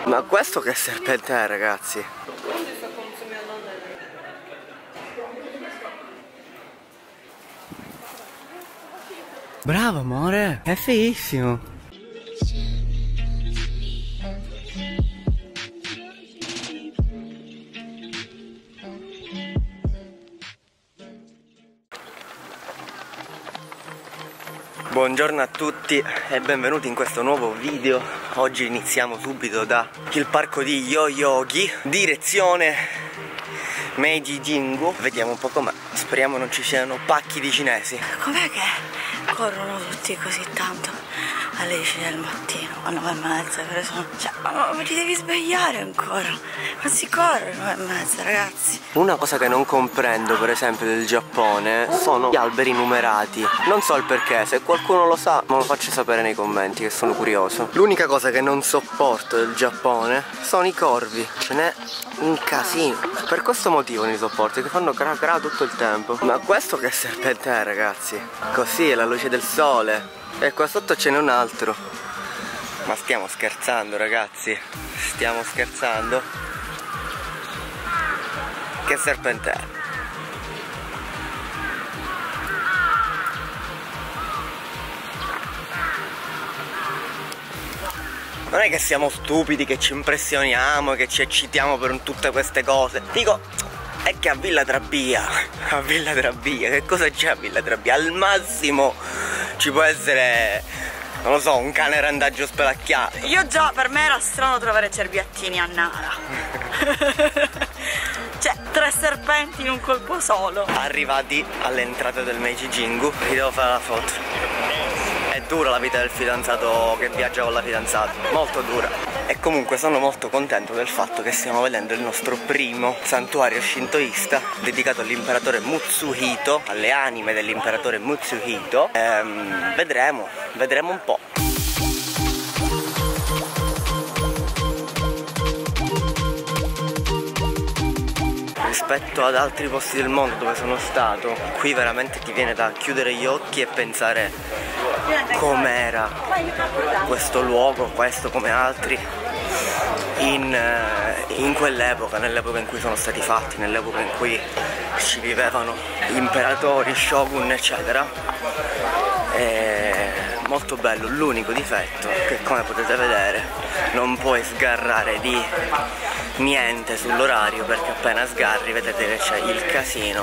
Ma questo che serpente è, ragazzi? Bravo amore, è fighissimo. Buongiorno a tutti e benvenuti in questo nuovo video. Oggi iniziamo subito da il parco di Yoyogi, direzione Meiji Jingu. Vediamo un po' com'è. Speriamo non ci siano pacchi di cinesi. Com'è che corrono tutti così tanto alle 10 del mattino, a 9:30, per esempio? Cioè, ma ti devi svegliare ancora. Non si corre alle 9:30, ragazzi. Una cosa che non comprendo, per esempio, del Giappone sono gli alberi numerati. Non so il perché, se qualcuno lo sa me lo faccia sapere nei commenti, che sono curioso. L'unica cosa che non sopporto del Giappone sono i corvi. Ce n'è un casino. Per questo motivo non li sopporto, che fanno cra cra tutto il tempo. Ma questo che serpente è, ragazzi? Così è la luce del sole. E qua sotto ce n'è un altro. Ma stiamo scherzando, ragazzi? Stiamo scherzando? Che serpente è? Non è che siamo stupidi, che ci impressioniamo, che ci eccitiamo per tutte queste cose. Dico, è che a Villa Trabia, che cosa c'è a Villa Trabia? Al massimo ci può essere, non lo so, un cane randaggio spelacchiato. Io già, per me era strano trovare cerbiattini a Nara. Cioè, 3 serpenti in un colpo solo. Arrivati all'entrata del Meiji Jingu, vi devo fare la foto. È dura la vita del fidanzato che viaggia con la fidanzata, molto dura. E comunque sono molto contento del fatto che stiamo vedendo il nostro primo santuario shintoista dedicato all'imperatore Mutsuhito, alle anime dell'imperatore Mutsuhito. Vedremo un po'. Rispetto ad altri posti del mondo dove sono stato, qui veramente ti viene da chiudere gli occhi e pensare com'era questo luogo, questo come altri, in quell'epoca, nell'epoca in cui sono stati fatti, nell'epoca in cui ci vivevano imperatori, shogun, eccetera. È molto bello. L'unico difetto è che, come potete vedere, non puoi sgarrare di niente sull'orario, perché appena sgarri vedete che c'è il casino.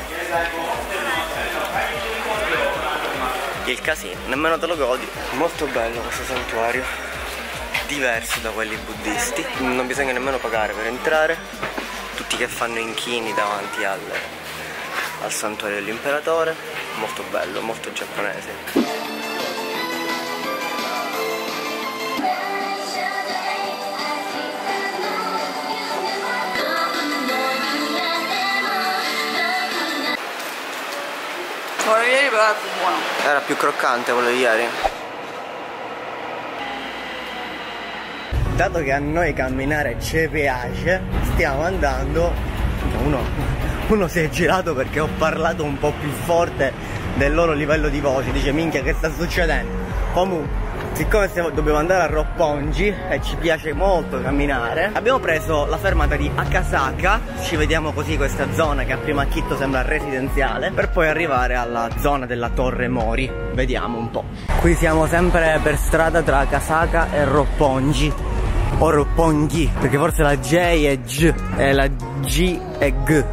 Il casino, nemmeno te lo godi. Molto bello questo santuario, diverso da quelli buddisti. Non bisogna nemmeno pagare per entrare. Tutti che fanno inchini davanti al santuario dell'imperatore. Molto bello, molto giapponese. Quello di ieri però era più buono. Era più croccante quello di ieri. Dato che a noi camminare ci piace, stiamo andando. Uno si è girato perché ho parlato un po' più forte del loro livello di voce. Dice, minchia, che sta succedendo? Comunque, siccome dobbiamo andare a Roppongi e ci piace molto camminare, abbiamo preso la fermata di Akasaka. Ci vediamo così questa zona che a primo acchito sembra residenziale, per poi arrivare alla zona della Torre Mori. Vediamo un po'. Qui siamo sempre per strada tra Akasaka e Roppongi, o Roppongi, perché forse la J è G e la G è G.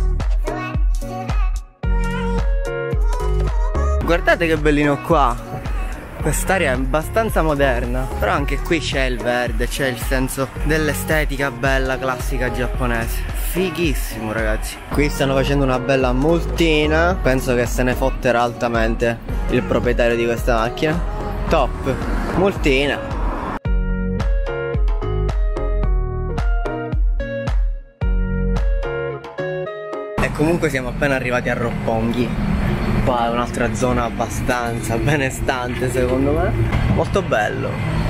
Guardate che bellino qua. Quest'area è abbastanza moderna, però anche qui c'è il verde, c'è il senso dell'estetica bella classica giapponese. Fighissimo, ragazzi. Qui stanno facendo una bella multina. Penso che se ne fotterà altamente il proprietario di questa macchina. Top, multina. E comunque siamo appena arrivati a Roppongi. Qua è un'altra zona abbastanza benestante, secondo me. Molto bello.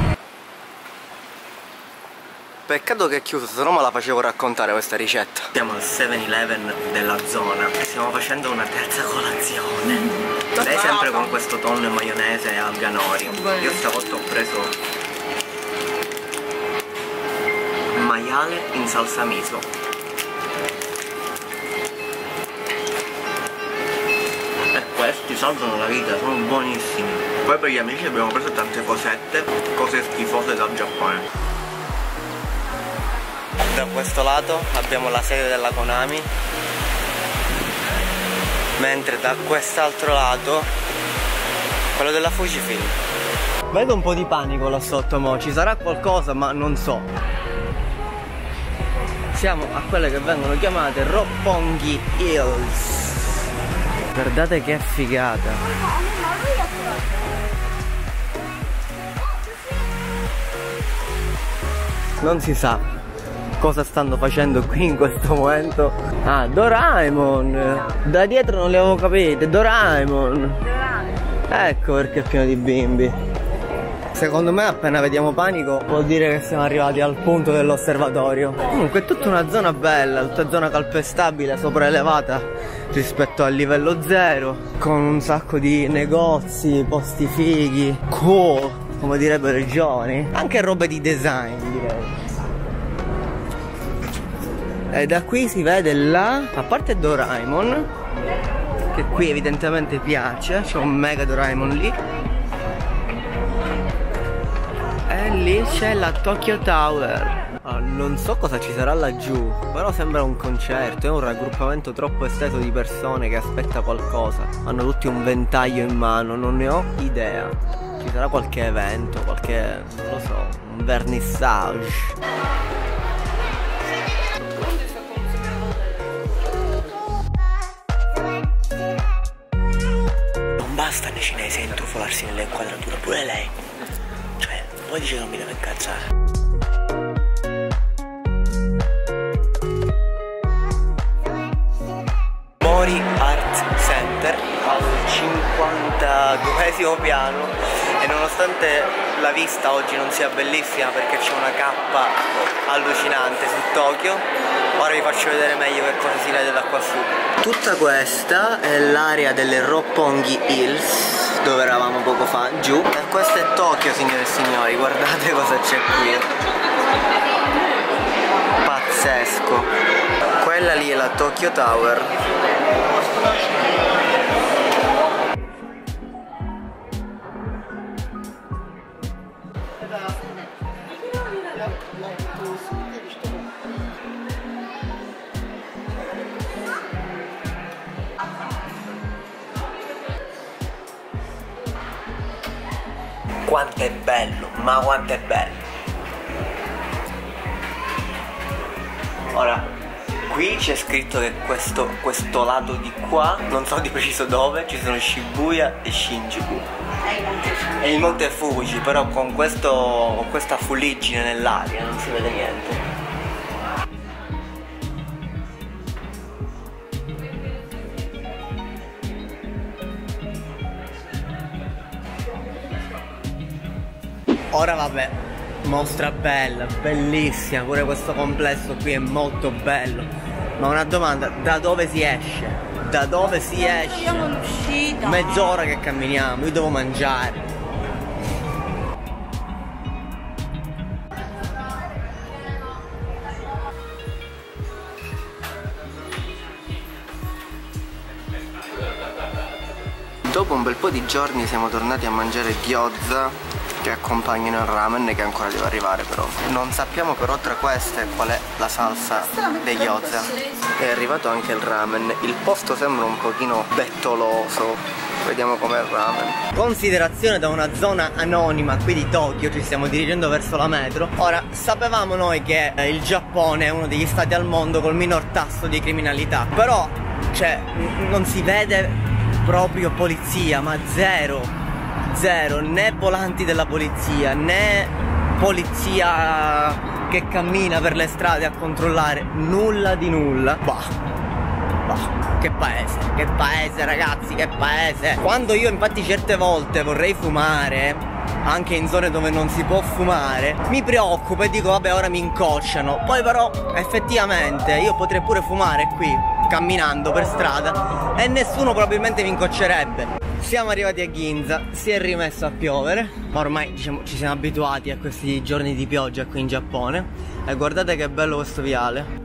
Peccato che è chiuso, se no me la facevo raccontare questa ricetta. Siamo al 7-Eleven della zona e stiamo facendo una terza colazione. Lei sempre con questo tonno e maionese e alga nori. Io stavolta ho preso maiale in salsa miso. E questi salvano la vita, sono buonissimi. Poi per gli amici abbiamo preso tante cosette, cose schifose dal Giappone. Da questo lato abbiamo la sede della Konami, mentre da quest'altro lato quello della Fujifilm. Vedo un po' di panico là sotto, mo ci sarà qualcosa ma non so. Siamo a quelle che vengono chiamate Roppongi Hills. Guardate che figata. Non si sa cosa stanno facendo qui in questo momento. Ah, Doraemon! Da dietro non le avevo capite. Doraemon! Ecco perché è pieno di bimbi. Secondo me appena vediamo panico vuol dire che siamo arrivati al punto dell'osservatorio. Comunque è tutta una zona bella, tutta zona calpestabile, sopraelevata rispetto al livello 0, con un sacco di negozi, posti fighi, cool, come direbbero i giovani. Anche robe di design, direi. E da qui si vede là, a parte Doraemon, che qui evidentemente piace, c'è un mega Doraemon lì. E lì c'è la Tokyo Tower. Non so cosa ci sarà laggiù, però sembra un concerto, è un raggruppamento troppo esteso di persone che aspetta qualcosa. Hanno tutti un ventaglio in mano, non ne ho idea. Ci sarà qualche evento, qualche, non lo so, un vernissage. Basta nei cinesi a intrufolarsi nelle inquadrature, pure lei. Cioè, poi dice che non mi deve incazzare. Mori Art Center al 52esimo piano e nonostante la vista oggi non sia bellissima perché c'è una cappa allucinante su Tokyo, ora vi faccio vedere meglio che cosa si vede da qua su. Tutta questa è l'area delle Roppongi Hills, dove eravamo poco fa, giù. E questa è Tokyo, signore e signori, guardate cosa c'è qui. Pazzesco. Quella lì è la Tokyo Tower. Quanto è bello, ma quanto è bello. Ora, qui c'è scritto che questo lato di qua, non so di preciso dove, ci sono Shibuya e Shinjuku. E il monte Fuji, però con questa fuliggine nell'aria non si vede niente. Ora vabbè, mostra bella, bellissima, pure questo complesso qui è molto bello. Ma una domanda, da dove si esce? Da dove si esce? Siamo in uscita. Mezz'ora che camminiamo, io devo mangiare. Dopo un bel po' di giorni siamo tornati a mangiare gyoza che accompagnano il ramen, che ancora deve arrivare però. Non sappiamo però tra queste qual è la salsa dei gyoza. È arrivato anche il ramen. Il posto sembra un pochino bettoloso. Vediamo com'è il ramen. Considerazione da una zona anonima qui di Tokyo, ci stiamo dirigendo verso la metro. Ora, sapevamo noi che il Giappone è uno degli stati al mondo col minor tasso di criminalità, però, cioè, non si vede proprio polizia, ma zero, né volanti della polizia, né polizia che cammina per le strade a controllare, nulla di nulla. Bah, che paese ragazzi, che paese. Quando io infatti certe volte vorrei fumare anche in zone dove non si può fumare, mi preoccupo e dico vabbè, ora mi incocciano. Poi però effettivamente io potrei pure fumare qui camminando per strada e nessuno probabilmente mi incoccerebbe. Siamo arrivati a Ginza, si è rimesso a piovere, ma ormai diciamo ci siamo abituati a questi giorni di pioggia qui in Giappone. E guardate che bello questo viale.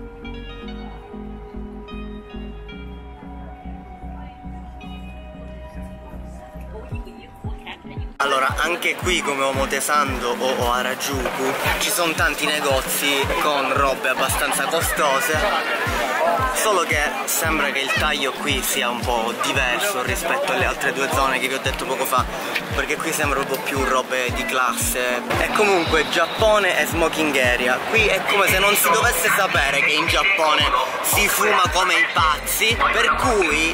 Allora, anche qui come Omotesando o Harajuku ci sono tanti negozi con robe abbastanza costose, solo che sembra che il taglio qui sia un po' diverso rispetto alle altre due zone che vi ho detto poco fa, perché qui sembra un po' più robe di classe. E comunque Giappone è smoking area, qui è come se non si dovesse sapere che in Giappone si fuma come i pazzi, per cui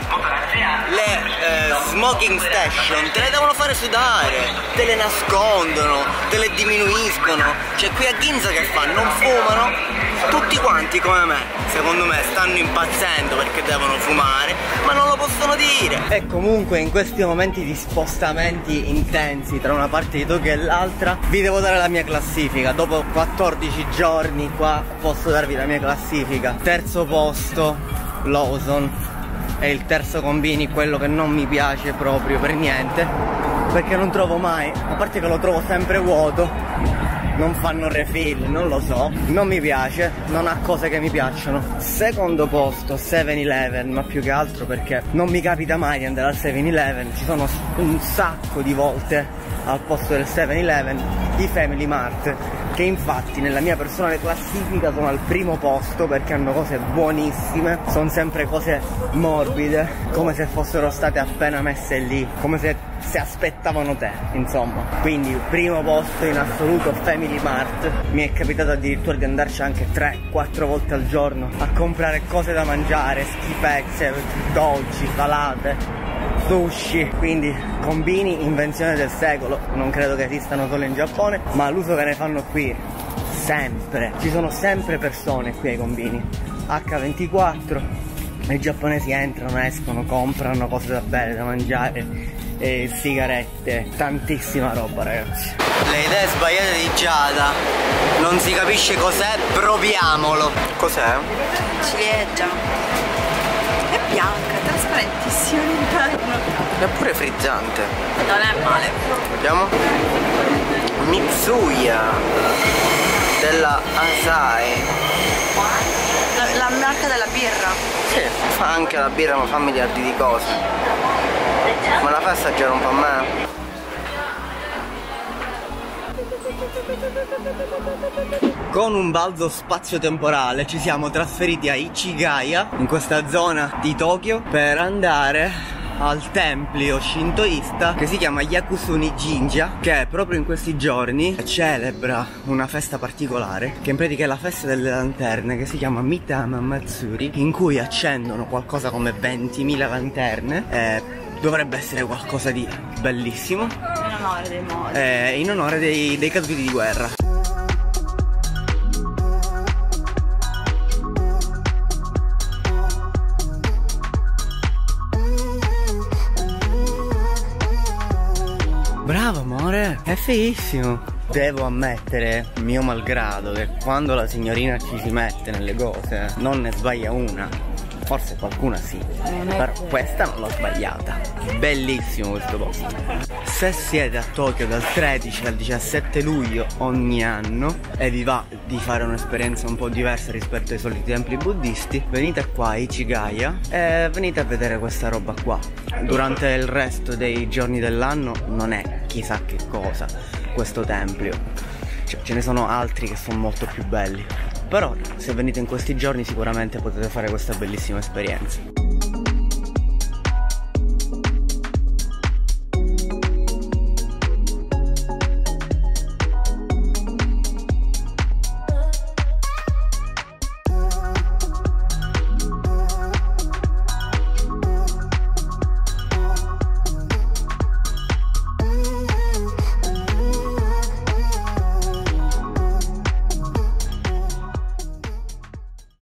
le smoking station te le devono fare sudare, te le nascondono, te le diminuiscono. Cioè qui a Ginza che fanno? Non fumano? Tutti quanti come me, secondo me, stanno impazzendo perché devono fumare, ma non lo possono dire. E comunque in questi momenti di spostamenti intensi tra una parte di Tokyo e l'altra vi devo dare la mia classifica. Dopo 14 giorni qua posso darvi la mia classifica. Terzo posto Lawson, e il terzo Konbini, quello che non mi piace proprio per niente, perché non trovo mai, a parte che lo trovo sempre vuoto, non fanno refill, non lo so, non mi piace, non ha cose che mi piacciono. Secondo posto 7-Eleven, ma più che altro perché non mi capita mai di andare al 7-Eleven, ci sono un sacco di volte al posto del 7-Eleven i Family Mart, che infatti nella mia personale classifica sono al primo posto perché hanno cose buonissime, sono sempre cose morbide, come se fossero state appena messe lì, come se aspettavano te, insomma. Quindi il primo posto in assoluto Family Mart. Mi è capitato addirittura di andarci anche 3-4 volte al giorno a comprare cose da mangiare, schifezze, dolci, salate, sushi. Quindi Konbini, invenzione del secolo, non credo che esistano solo in Giappone, ma l'uso che ne fanno qui sempre, ci sono sempre persone qui ai Konbini, H24, i giapponesi entrano, escono, comprano cose da bere, da mangiare, e sigarette, tantissima roba, ragazzi. Le idee sbagliate di Giada, non si capisce cos'è, proviamolo. Cos'è? Ciliegia. È bianca, trasparentissima all'interno. È pure frizzante. Non è male. Vediamo. Mitsuya della Asahi. La marca della birra. Sì, fa anche la birra, ma fa miliardi di cose. Ma la fai assaggiare un po' a me? Con un balzo spazio-temporale ci siamo trasferiti a Ichigaya, in questa zona di Tokyo, per andare al tempio shintoista che si chiama Yakusuni Jinja, che proprio in questi giorni celebra una festa particolare, che in pratica è la festa delle lanterne, che si chiama Mitama Matsuri, in cui accendono qualcosa come 20.000 lanterne. Dovrebbe essere qualcosa di bellissimo, In onore dei morti. In onore dei caduti di guerra. Bravo amore, è fighissimo. Devo ammettere, mio malgrado, che quando la signorina ci si mette nelle cose non ne sbaglia una. Forse qualcuna sì, però questa non l'ho sbagliata. Bellissimo questo posto. Se siete a Tokyo dal 13 al 17 luglio ogni anno e vi va di fare un'esperienza un po' diversa rispetto ai soliti templi buddisti, venite qua a Ichigaya e venite a vedere questa roba qua. Durante il resto dei giorni dell'anno non è chissà che cosa questo tempio, cioè, ce ne sono altri che sono molto più belli. Però se venite in questi giorni sicuramente potete fare questa bellissima esperienza.